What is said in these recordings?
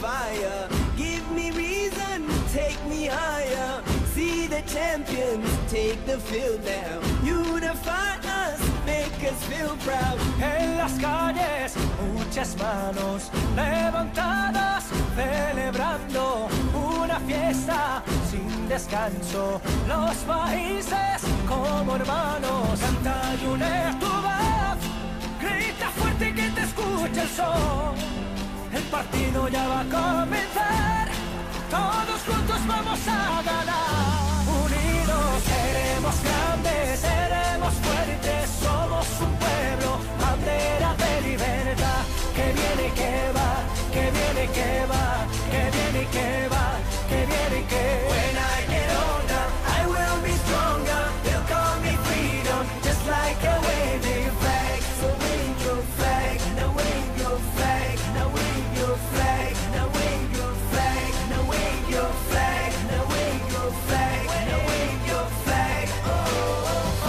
fire. Give me reason, take me higher. See the champions take the field now. Unify us, make us feel proud. En las calles, muchas manos levantadas, celebrando una fiesta sin descanso. Los países como hermanos, canta y une tu voz, grita fuerte que te escuche el sol. El partido ya va a comenzar, todos juntos vamos a ganar. Unidos seremos grandes, seremos fuertes, somos un pueblo, bandera de libertad. Que viene y que va, que viene y que va, que viene y que va, que viene y que va. When I get older, I will be stronger. They'll call me freedom, just like a waving flag. So wave your flag, now wave your flag, now wave your flag, now wave your flag, now wave your flag, now wave your flag, now wave your flag. Oh, oh,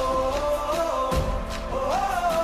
oh, oh,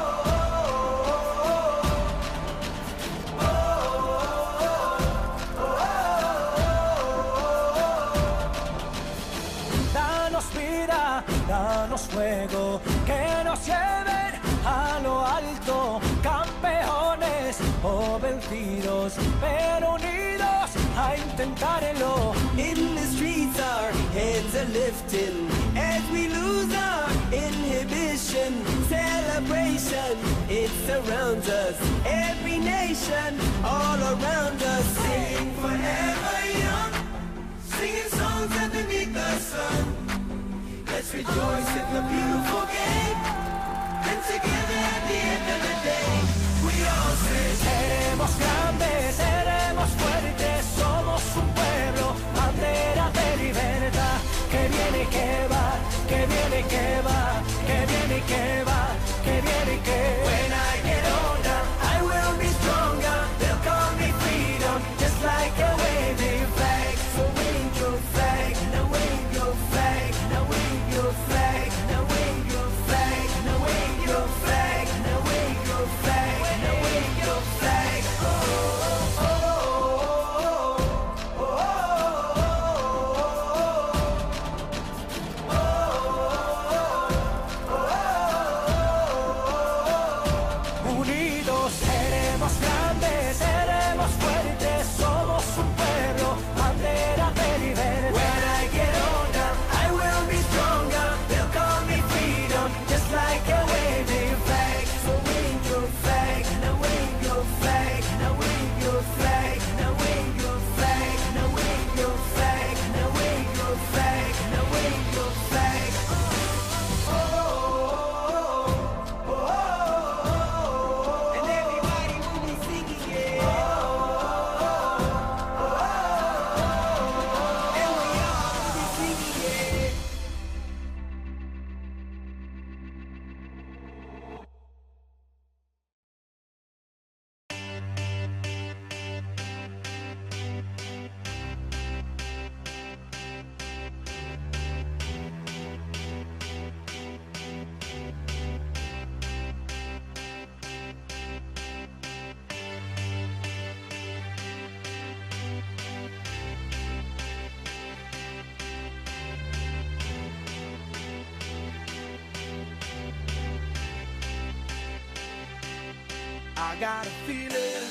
Danos vida, danos fuego, que nos lleven a lo alto, campeones o vencidos, pero unidos a intentarlo. In the streets our heads are lifting as we lose our inhibition. Celebration, it surrounds us. Every nation, all around us. Sing forever young, singing songs underneath the sun. Let's rejoice in the beautiful game, and together at the end of the day, we all say, Seremos grandes, seremos fuertes, somos un pueblo, bandera de libertad. Que viene y que va, que viene y que va, que viene y que va, que viene y que va. when I get older, I will be stronger. They'll call me freedom, just like a waving flag. So wave your flag, now wave your flag, now wave your flag, now wave your flag, now wave your flag, now wave your flag, now wave your flag. Oh, oh, oh, oh, oh, Unidos seremos grandes, seremos fuertes, somos un pueblo, bandera de libertad. when I get older, I will be stronger. They'll call me freedom, just like a waving flag. So wave your flag, now wave your flag, now wave your flag, now wave your flag, now wave your flag, now wave your flag, now wave your flag. Oh, oh, oh, oh, and everybody will be singing, yeah. And we all will be singing, yeah. I got a feeling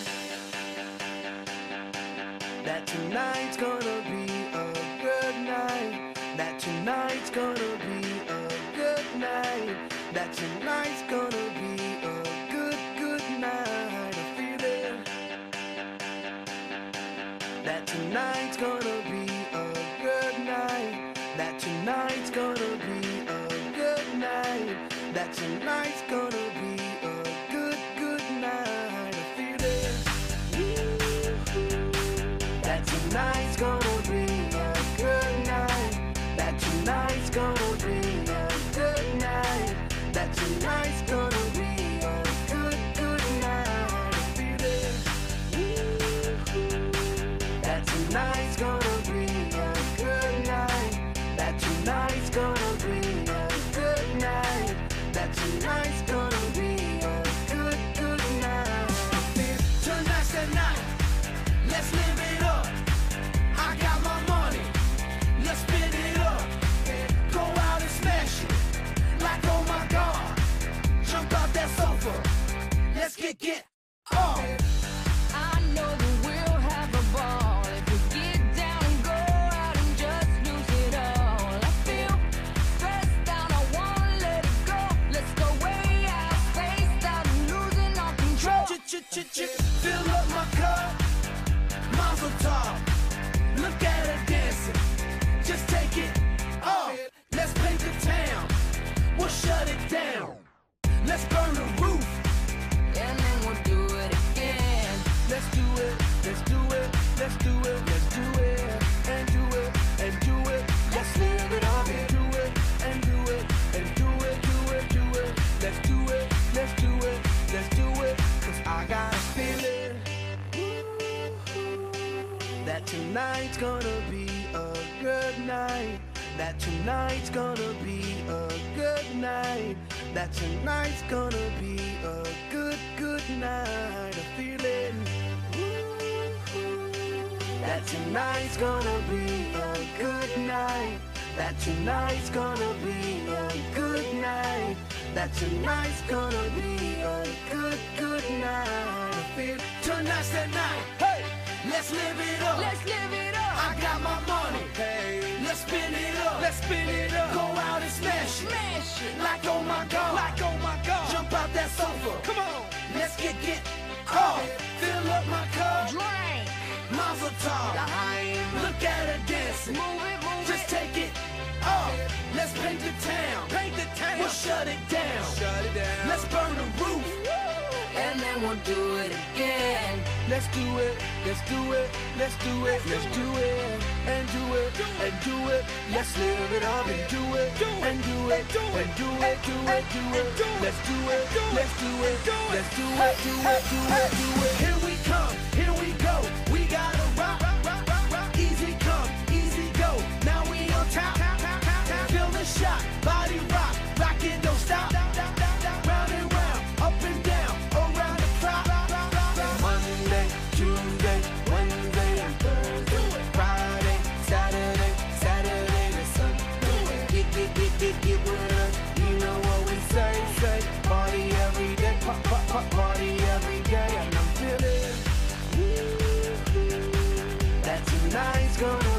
that tonight's gonna be a good night. That tonight's gonna be a good night. That tonight's gonna be a good night. A feeling that tonight's gonna be a good night. That tonight's gonna be a good night. That tonight's gonna be a good night. A feeling that tonight's gonna be a good night. That tonight's gonna be a good night. That tonight's gonna be a good night. A feeling that tonight's gonna be a good night. That tonight's gonna be a good night. That tonight's gonna be a good night. Tonight's the night. Let's live get off. I know that we'll have a ball if we get down and go out and just lose it all. I feel stressed out, I wanna let it go. Let's go way out, spaced out, and losing all control. Fill up my cup, Mazel tov. Look at her dancing, just take it off. Let's paint the town, we'll shut it down. Let's burn the roof, And then we'll do it again. let's do it, let's do it, let's do it, let's do it, and do it, and do it. Let's live it up and do it, and do it, and do it, do it, do it. Let's do it, let's do it, let's do it. 'Cause I got a feeling that tonight's gonna be a good night. That tonight's gonna be a good night. That tonight's gonna be a good, good night. A feeling that tonight's gonna be a good night. That tonight's gonna be a good night. That tonight's gonna be a good, good night. I feel tonight's the night. Hey, let's live it up. Let's live it up. I got my money. Hey, let's spin it up. Let's spin it up. Go out and smash it. Smash it. Like oh my god. Like oh my god. Jump out that sofa. Come on. Let's get off. Fill up my cup. Drink. Mazel tov. Look at her dancing. Move it, move Just it. take it off. Let's paint the town. Paint the town. We'll shut it down. Shut it down. Let's burn the roof. And then we'll do it again. Let's do it, let's do it, let's do it, let's do it, and do it, and do it. Let's live it up and do it, and do it, and do it, do it, do it. Let's do it, let's do it, let's do it, do it, do it, do it. Here we come, here we go. We gotta rock, rock, rock, rock. Easy come, easy go. Now we on top, feel the shot, body rock, rock it, don't stop. Round and round, up and down, around the clock. Monday, Tuesday, Wednesday, and Thursday, Friday, Saturday, Saturday to Sunday. Get with us, you know what we say. Party every day, party every day, and I'm feeling that tonight's gonna